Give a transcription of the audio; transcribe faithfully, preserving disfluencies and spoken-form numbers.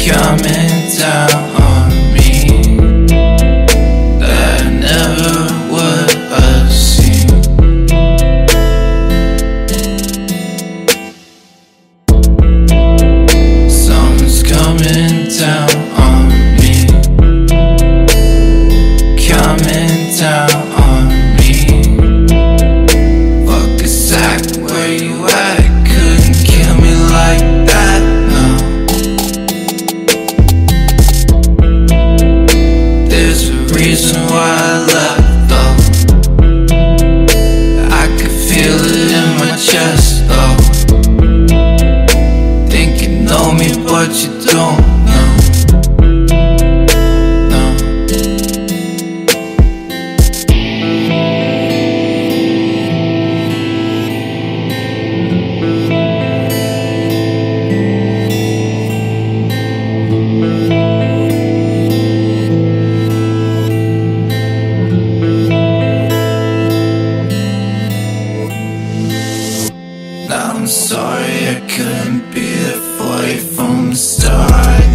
coming down on me that I never would have seen. Something's coming down on me, coming down on me. Fuck a sack, where you at? Couldn't kill me like that, no. There's a reason why I left though. I could feel it in my chest though. Think you know me but you don't know, no. I'm sorry I couldn't be there for you from the start.